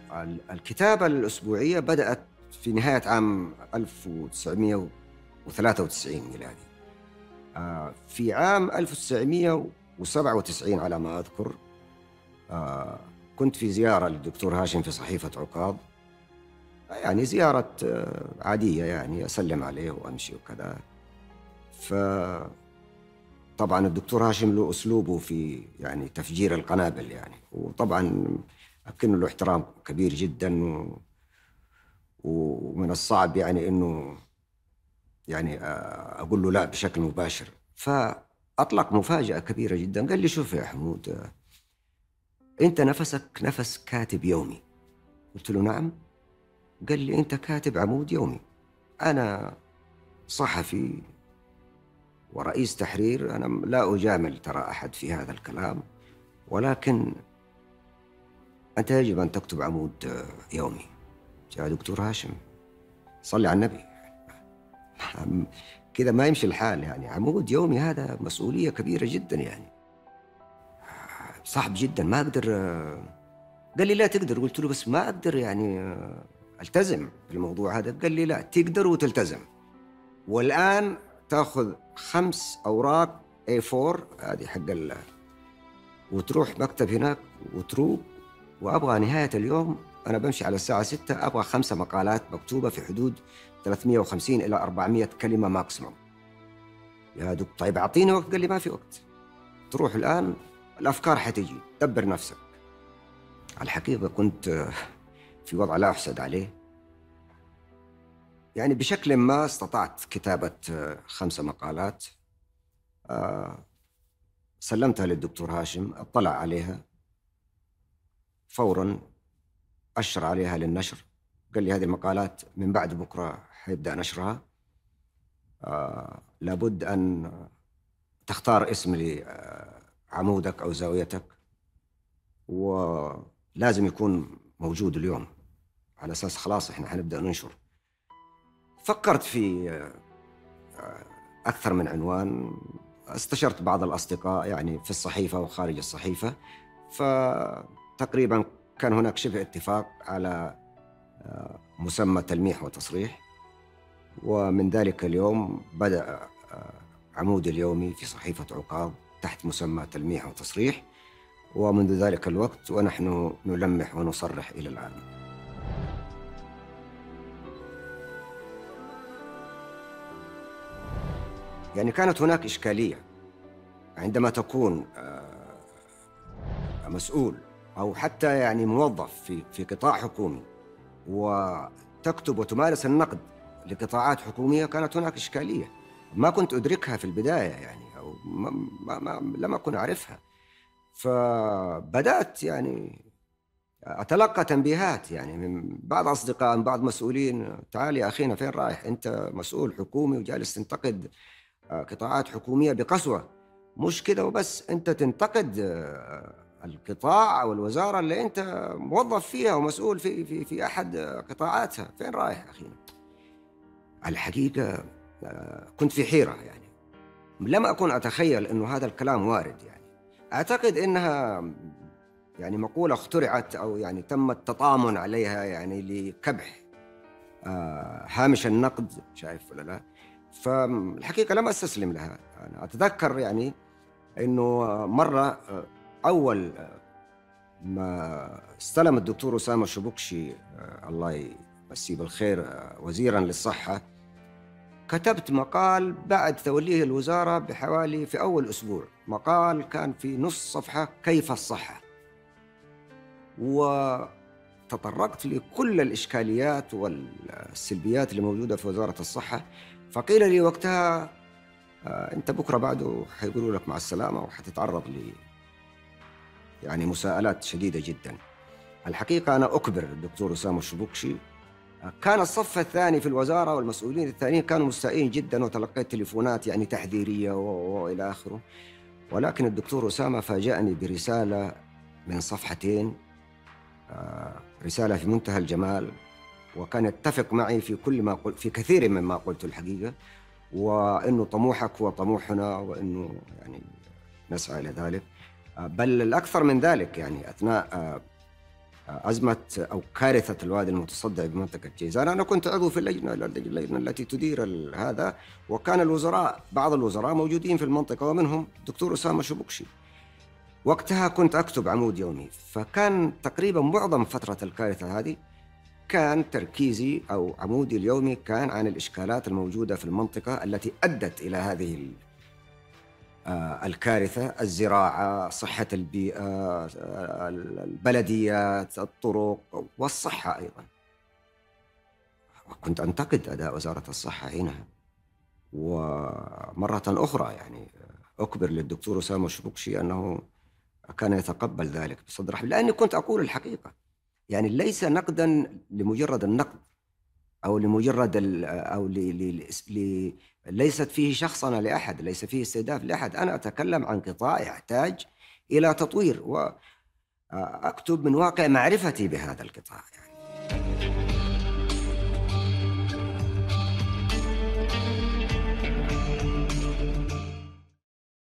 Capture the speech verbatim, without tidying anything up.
ال الكتابة الأسبوعية بدأت في نهاية عام ألف وتسعمائة وثلاثة وتسعين ميلادي. آآ في عام ألف وتسعمائة وسبعة وتسعين على ما أذكر، آآ كنت في زيارة للدكتور هاشم في صحيفة عكاظ، يعني زيارة آه، عادية، يعني أسلم عليه وأمشي وكذا. فطبعًا الدكتور هاشم له أسلوبه في يعني تفجير القنابل يعني، وطبعًا أكن له احترام كبير جدًا، و ومن الصعب يعني إنه يعني آآ أقول له لأ بشكل مباشر. فأطلق مفاجأة كبيرة جدًا، قال لي: "شوف يا حمود، آه، أنت نفسك نفس كاتب يومي." قلت له: "نعم." قال لي: "أنت كاتب عمود يومي، أنا صحفي ورئيس تحرير، أنا م لا أجامل ترى أحد في هذا الكلام، ولكن أنت يجب أن تكتب عمود آه، يومي." يا دكتور هاشم صلِّ على النبي، م كده ما يمشي الحال يعني، عمود يومي هذا مسؤولية كبيرة جدًا يعني، صعب جدًا، ما أقدر. قال لي: "لا تقدر." قلت له: "بس ما أقدر يعني آه، ألتزم بالموضوع هذا." قال لي: "لأ، تقدر وتلتزم، والآن تاخذ خمس أوراق إيه فور هذه حق ال وتروح مكتب هناك وتروق، وأبغى نهاية اليوم، أنا بامشي على الساعة ستة، أبغى خمس مقالات مكتوبة في حدود ثلاثمائة وخمسين إلى أربعمائة كلمة ماكسيموم." يا دك طيب أعطيني وقت. قال لي: "ما في وقت، تروح الآن الأفكار حتيجي، دبّر نفسك." الحقيقة كنت آه، في وضع لا أحسد عليه. يعني بشكل ما استطعت كتابة آه، خمس مقالات، آه، سلمتها للدكتور هاشم، اطلع عليها فورا، أشر عليها للنشر. قال لي: "هذه المقالات من بعد بكرة حيبدأ نشرها، آه، لابد أن تختار اسم لعمودك أو زاويتك، ولازم يكون موجود اليوم، على أساس خلاص إحنا حنبدأ ننشر." فكرت في أكثر من عنوان، استشرت بعض الأصدقاء يعني في الصحيفة وخارج الصحيفة، فتقريبا كان هناك شبه اتفاق على مسمى تلميح وتصريح. ومن ذلك اليوم بدأ عمودي اليومي في صحيفة عكاظ تحت مسمى تلميح وتصريح، ومنذ ذلك الوقت ونحن نلمح ونصرح إلى الآن. يعني كانت هناك إشكالية عندما تكون مسؤول أو حتى يعني موظف في في قطاع حكومي وتكتب وتمارس النقد لقطاعات حكومية. كانت هناك إشكالية ما كنت أدركها في البداية يعني، أو ما ما ما لم أكن أعرفها. فبدأت يعني أتلقى تنبيهات يعني من بعض أصدقاء، من بعض مسؤولين: "تعال يا أخينا، فين رايح؟ أنت مسؤول حكومي وجالس تنتقد آه، قطاعات حكومية بقسوة، مش كده وبس، أنت تنتقد آه، القطاع أو الوزارة اللي أنت موظف فيها ومسؤول في في في أحد آه، قطاعاتها، فين رايح يا أخينا؟" الحقيقة آه، كنت في حيرة يعني، لم أكن أتخيل إنه هذا الكلام وارد يعني. أعتقد إنها يعني مقولة اخترعت أو يعني تم التطامن عليها يعني لكبح آه، هامش النقد، شايف ولا لا؟ فالحقيقة لم أستسلم لها. أنا أتذكر يعني إنه مرة آه، أول ما استلم الدكتور أسامة الشبكشي آه، الله يمسيه بالخير آه، وزيرا للصحة، كتبت مقال بعد توليه الوزارة بحوالي في أول أسبوع، مقال كان في نص صفحة: كيف الصحة، وتطرقت لكل الإشكاليات والسلبيات اللي موجودة في وزارة الصحة. فقيل لي وقتها: آه، أنت بكرة بعده حيقولوا لك مع السلامة وحتتعرض ل يعني مساءلات شديدة جدا. الحقيقة أنا أكبر الدكتور أسامة الشبكشي، آه، كان الصف الثاني في الوزارة والمسؤولين الثانيين كانوا مستائين جدا، وتلقيت تليفونات يعني تحذيرية وإلى آخره. ولكن الدكتور أسامة فاجأني برسالة من صفحتين، آه، رسالة في منتهى الجمال، وكان يتفق معي في كل ما قلت، في كثير مما قلت الحقيقة، وإنه طموحك هو طموحنا، وإنه يعني نسعى إلى ذلك. آه، بل الأكثر من ذلك يعني أثناء آه، أزمة أو كارثة الوادي المتصدع بمنطقة جيزان. أنا كنت عضو في اللجنة اللجنة التي تدير هذا، وكان الوزراء بعض الوزراء موجودين في المنطقة ومنهم الدكتور أسامة شبكشي. وقتها كنت أكتب عمود يومي، فكان تقريبا معظم فترة الكارثة هذه كان تركيزي أو عمودي اليومي كان عن الإشكالات الموجودة في المنطقة التي أدت إلى هذه الكارثة: الزراعة، صحة البيئة، البلديات، الطرق، والصحة أيضا. كنت أنتقد أداء وزارة الصحة حينها. ومرة أخرى يعني أكبر للدكتور أسامة شبكشي أنه كان يتقبل ذلك بصدر رحب، لأني كنت أقول الحقيقة. يعني ليس نقدا لمجرد النقد أو لمجرد أو ل... ل... ل... ليست فيه شخصنة لأحد، ليس فيه استهداف لأحد. أنا أتكلم عن قطاع يحتاج إلى تطوير، وأكتب من واقع معرفتي بهذا القطاع يعني.